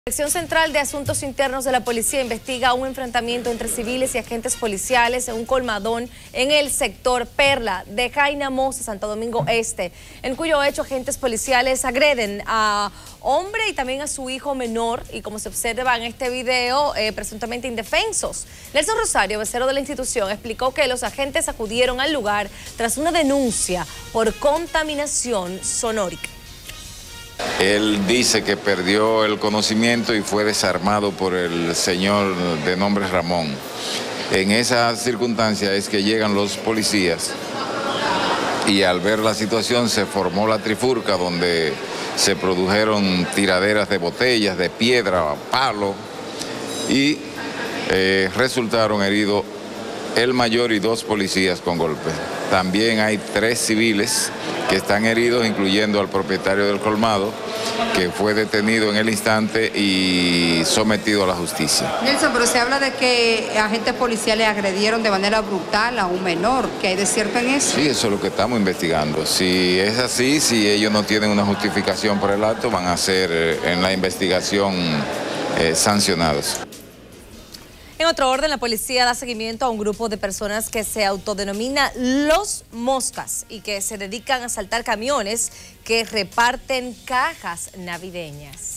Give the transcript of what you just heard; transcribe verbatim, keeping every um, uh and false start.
La Dirección Central de Asuntos Internos de la Policía investiga un enfrentamiento entre civiles y agentes policiales en un colmadón en el sector Perla de Jaina Mosa, Santo Domingo Este, en cuyo hecho agentes policiales agreden a hombre y también a su hijo menor y, como se observa en este video, eh, presuntamente indefensos. Nelson Rosario, vocero de la institución, explicó que los agentes acudieron al lugar tras una denuncia por contaminación sonórica. Él dice que perdió el conocimiento y fue desarmado por el señor de nombre Ramón. En esa circunstancia es que llegan los policías y al ver la situación se formó la trifulca donde se produjeron tiraderas de botellas, de piedra, palo y eh, resultaron heridos el mayor y dos policías con golpes. También hay tres civiles que están heridos, incluyendo al propietario del colmado, que fue detenido en el instante y sometido a la justicia. Nelson, pero se habla de que agentes policiales agredieron de manera brutal a un menor. ¿Qué hay de cierto en eso? Sí, eso es lo que estamos investigando. Si es así, si ellos no tienen una justificación por el acto, van a ser eh, en la investigación eh, sancionados. En otro orden, la policía da seguimiento a un grupo de personas que se autodenomina Los Moscas y que se dedican a asaltar camiones que reparten cajas navideñas.